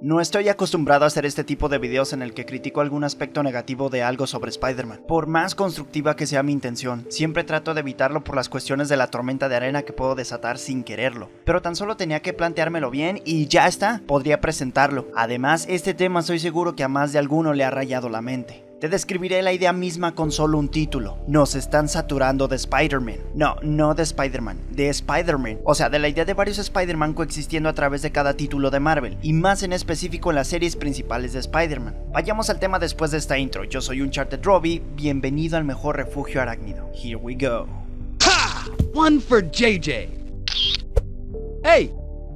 No estoy acostumbrado a hacer este tipo de videos en el que critico algún aspecto negativo de algo sobre Spider-Man. Por más constructiva que sea mi intención, siempre trato de evitarlo por las cuestiones de la tormenta de arena que puedo desatar sin quererlo. Pero tan solo tenía que planteármelo bien y ya está, podría presentarlo. Además, este tema estoy seguro que a más de alguno le ha rayado la mente. Te describiré la idea misma con solo un título. Nos están saturando de Spider-Man. No de Spider-Man, de Spider-Man. O sea, de la idea de varios Spider-Man coexistiendo a través de cada título de Marvel, y más en específico en las series principales de Spider-Man. Vayamos al tema después de esta intro. Yo soy Uncharted Robbie, bienvenido al mejor refugio arácnido. Here we go. Ha! One for JJ. Hey!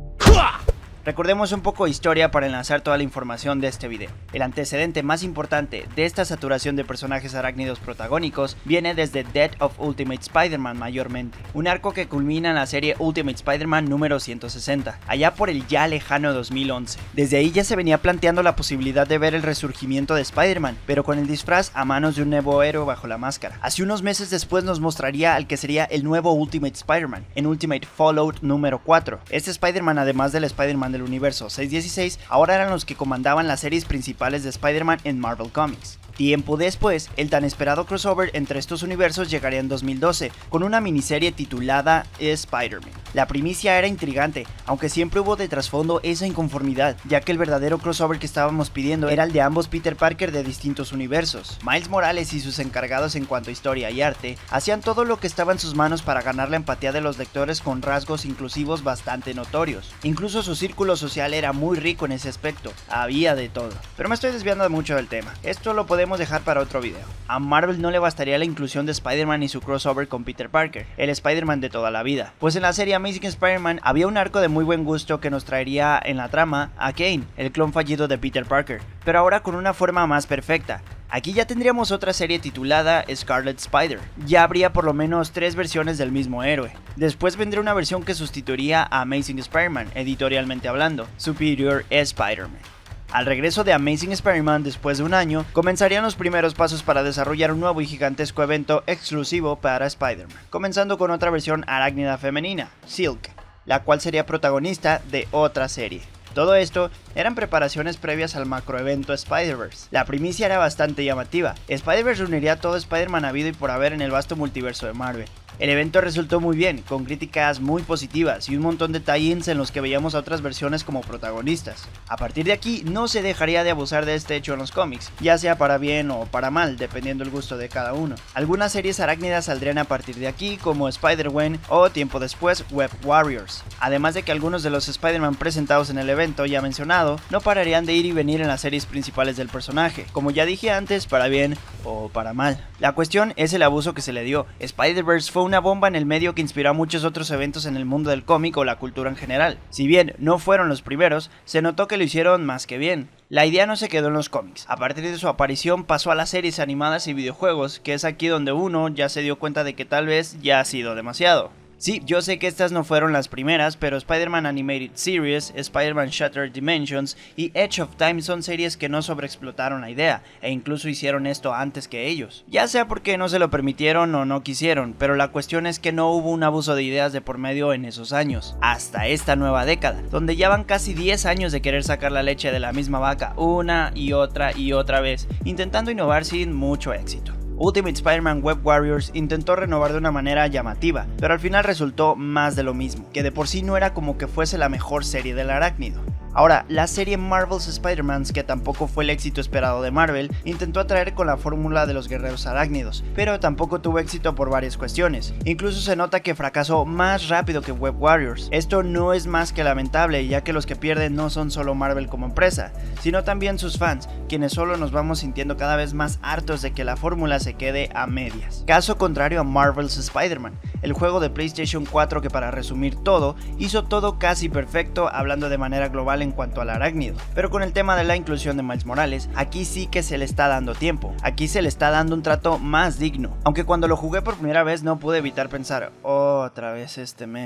Recordemos un poco de historia para enlazar toda la información de este video. El antecedente más importante de esta saturación de personajes arácnidos protagónicos viene desde Death of Ultimate Spider-Man mayormente, un arco que culmina en la serie Ultimate Spider-Man número 160, allá por el ya lejano 2011. Desde ahí ya se venía planteando la posibilidad de ver el resurgimiento de Spider-Man, pero con el disfraz a manos de un nuevo héroe bajo la máscara. Así unos meses después nos mostraría al que sería el nuevo Ultimate Spider-Man, en Ultimate Fallout número 4. Este Spider-Man, además del Spider-Man del universo 616, ahora eran los que comandaban las series principales de Spider-Man en Marvel Comics. Tiempo después, el tan esperado crossover entre estos universos llegaría en 2012, con una miniserie titulada Spider-Man. La primicia era intrigante, aunque siempre hubo de trasfondo esa inconformidad, ya que el verdadero crossover que estábamos pidiendo era el de ambos Peter Parker de distintos universos. Miles Morales y sus encargados en cuanto a historia y arte, hacían todo lo que estaba en sus manos para ganar la empatía de los lectores con rasgos inclusivos bastante notorios. Incluso su círculo social era muy rico en ese aspecto, había de todo. Pero me estoy desviando mucho del tema, esto lo podemos dejar para otro video. A Marvel no le bastaría la inclusión de Spider-Man y su crossover con Peter Parker, el Spider-Man de toda la vida, pues en la serie Amazing Spider-Man había un arco de muy buen gusto que nos traería en la trama a Kane, el clon fallido de Peter Parker, pero ahora con una forma más perfecta. Aquí ya tendríamos otra serie titulada Scarlet Spider, ya habría por lo menos 3 versiones del mismo héroe. Después vendría una versión que sustituiría a Amazing Spider-Man, editorialmente hablando, Superior Spider-Man. Al regreso de Amazing Spider-Man después de un año, comenzarían los primeros pasos para desarrollar un nuevo y gigantesco evento exclusivo para Spider-Man, comenzando con otra versión arácnida femenina, Silk, la cual sería protagonista de otra serie. Todo esto eran preparaciones previas al macroevento Spider-Verse. La primicia era bastante llamativa. Spider-Verse reuniría a todo Spider-Man habido y por haber en el vasto multiverso de Marvel. El evento resultó muy bien, con críticas muy positivas y un montón de tie-ins en los que veíamos a otras versiones como protagonistas. A partir de aquí no se dejaría de abusar de este hecho en los cómics, ya sea para bien o para mal, dependiendo el gusto de cada uno. Algunas series arácnidas saldrían a partir de aquí, como Spider-Gwen o tiempo después Web Warriors. Además de que algunos de los Spider-Man presentados en el evento ya mencionado no pararían de ir y venir en las series principales del personaje, como ya dije antes, para bien o para mal. La cuestión es el abuso que se le dio. Spider-Verse fue una bomba en el medio que inspiró a muchos otros eventos en el mundo del cómic o la cultura en general. Si bien no fueron los primeros, se notó que lo hicieron más que bien. La idea no se quedó en los cómics, a partir de su aparición pasó a las series animadas y videojuegos, que es aquí donde uno ya se dio cuenta de que tal vez ya ha sido demasiado. Sí, yo sé que estas no fueron las primeras, pero Spider-Man Animated Series, Spider-Man Shattered Dimensions y Edge of Time son series que no sobreexplotaron la idea, e incluso hicieron esto antes que ellos. Ya sea porque no se lo permitieron o no quisieron, pero la cuestión es que no hubo un abuso de ideas de por medio en esos años, hasta esta nueva década, donde ya van casi 10 años de querer sacar la leche de la misma vaca una y otra vez, intentando innovar sin mucho éxito. Ultimate Spider-Man Web Warriors intentó renovar de una manera llamativa, pero al final resultó más de lo mismo, que de por sí no era como que fuese la mejor serie del arácnido. Ahora, la serie Marvel's Spider-Mans, que tampoco fue el éxito esperado de Marvel, intentó atraer con la fórmula de los guerreros arácnidos, pero tampoco tuvo éxito por varias cuestiones. Incluso se nota que fracasó más rápido que Web Warriors. Esto no es más que lamentable, ya que los que pierden no son solo Marvel como empresa, sino también sus fans, quienes solo nos vamos sintiendo cada vez más hartos de que la fórmula se quede a medias. Caso contrario a Marvel's Spider-Man, el juego de PlayStation 4 que, para resumir todo, hizo todo casi perfecto hablando de manera global en cuanto al arácnido, pero con el tema de la inclusión de Miles Morales, aquí sí que se le está dando tiempo, aquí se le está dando un trato más digno, aunque cuando lo jugué por primera vez no pude evitar pensar, otra vez este men.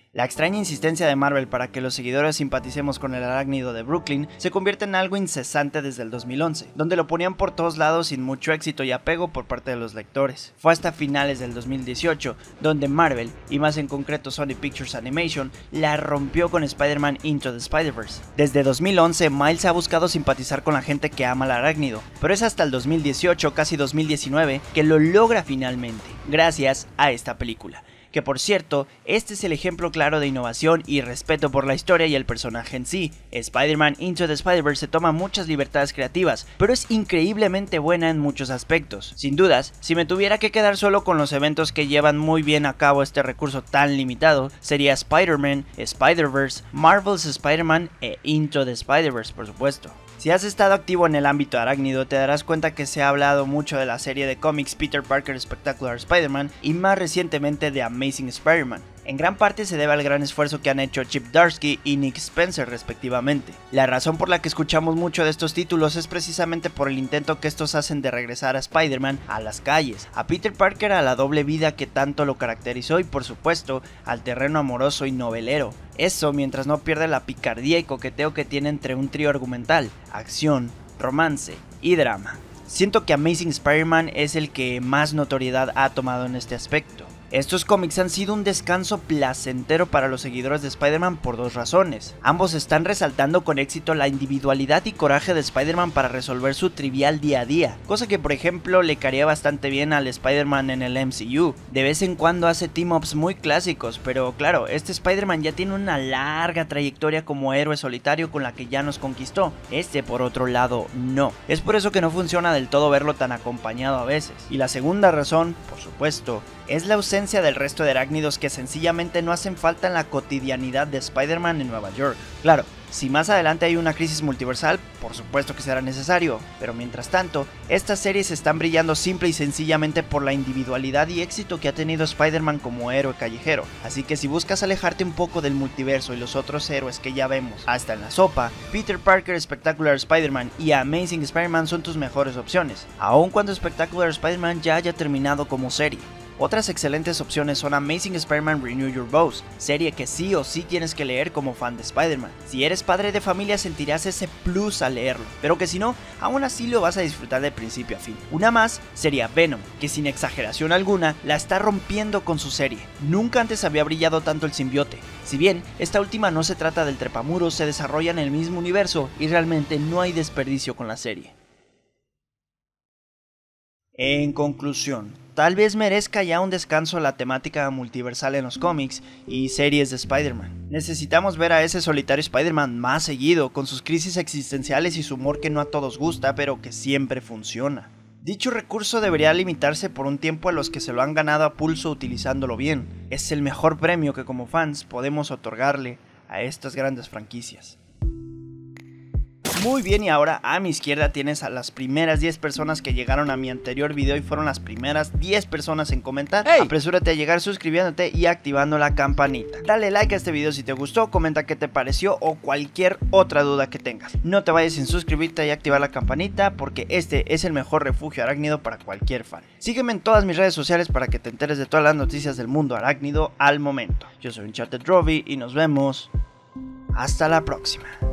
La extraña insistencia de Marvel para que los seguidores simpaticemos con el arácnido de Brooklyn se convierte en algo incesante desde el 2011, donde lo ponían por todos lados sin mucho éxito y apego por parte de los lectores. Fue hasta finales del 2018 donde Marvel, y más en concreto Sony Pictures Animation, la rompió con Spider-Man Into the Spider-Verse. Desde 2011 Miles ha buscado simpatizar con la gente que ama al arácnido, pero es hasta el 2018, casi 2019, que lo logra finalmente, gracias a esta película. Que por cierto, este es el ejemplo claro de innovación y respeto por la historia y el personaje en sí. Spider-Man Into the Spider-Verse se toma muchas libertades creativas, pero es increíblemente buena en muchos aspectos. Sin dudas, si me tuviera que quedar solo con los eventos que llevan muy bien a cabo este recurso tan limitado, sería Spider-Man, Spider-Verse, Marvel's Spider-Man e Into the Spider-Verse, por supuesto. Si has estado activo en el ámbito arácnido, te darás cuenta que se ha hablado mucho de la serie de cómics Peter Parker Spectacular Spider-Man y más recientemente de Amazing Spider-Man. En gran parte se debe al gran esfuerzo que han hecho Chip Zdarsky y Nick Spencer respectivamente. La razón por la que escuchamos mucho de estos títulos es precisamente por el intento que estos hacen de regresar a Spider-Man a las calles, a Peter Parker a la doble vida que tanto lo caracterizó y por supuesto al terreno amoroso y novelero. Eso mientras no pierde la picardía y coqueteo que tiene entre un trío argumental, acción, romance y drama. Siento que Amazing Spider-Man es el que más notoriedad ha tomado en este aspecto. Estos cómics han sido un descanso placentero para los seguidores de Spider-Man por dos razones. Ambos están resaltando con éxito la individualidad y coraje de Spider-Man para resolver su trivial día a día, cosa que por ejemplo le caería bastante bien al Spider-Man en el MCU. De vez en cuando hace team-ups muy clásicos, pero claro, este Spider-Man ya tiene una larga trayectoria como héroe solitario con la que ya nos conquistó. Este por otro lado no. Es por eso que no funciona del todo verlo tan acompañado a veces. Y la segunda razón, por supuesto, es la ausencia del resto de arácnidos que sencillamente no hacen falta en la cotidianidad de Spider-Man en Nueva York. Claro, si más adelante hay una crisis multiversal, por supuesto que será necesario, pero mientras tanto, estas series están brillando simple y sencillamente por la individualidad y éxito que ha tenido Spider-Man como héroe callejero. Así que si buscas alejarte un poco del multiverso y los otros héroes que ya vemos hasta en la sopa, Peter Parker Spectacular Spider-Man y Amazing Spider-Man son tus mejores opciones, aun cuando Spectacular Spider-Man ya haya terminado como serie. Otras excelentes opciones son Amazing Spider-Man Renew Your Vows, serie que sí o sí tienes que leer como fan de Spider-Man. Si eres padre de familia sentirás ese plus al leerlo, pero que si no, aún así lo vas a disfrutar de principio a fin. Una más sería Venom, que sin exageración alguna la está rompiendo con su serie. Nunca antes había brillado tanto el simbiote. Si bien esta última no se trata del trepamuros, se desarrolla en el mismo universo y realmente no hay desperdicio con la serie. En conclusión, tal vez merezca ya un descanso la temática multiversal en los cómics y series de Spider-Man. Necesitamos ver a ese solitario Spider-Man más seguido, con sus crisis existenciales y su humor que no a todos gusta, pero que siempre funciona. Dicho recurso debería limitarse por un tiempo a los que se lo han ganado a pulso utilizándolo bien. Es el mejor premio que como fans podemos otorgarle a estas grandes franquicias. Muy bien, y ahora a mi izquierda tienes a las primeras 10 personas que llegaron a mi anterior video y fueron las primeras 10 personas en comentar. ¡Hey! Apresúrate a llegar suscribiéndote y activando la campanita. Dale like a este video si te gustó, comenta qué te pareció o cualquier otra duda que tengas. No te vayas sin suscribirte y activar la campanita porque este es el mejor refugio arácnido para cualquier fan. Sígueme en todas mis redes sociales para que te enteres de todas las noticias del mundo arácnido al momento. Yo soy Uncharted Robbie y nos vemos hasta la próxima.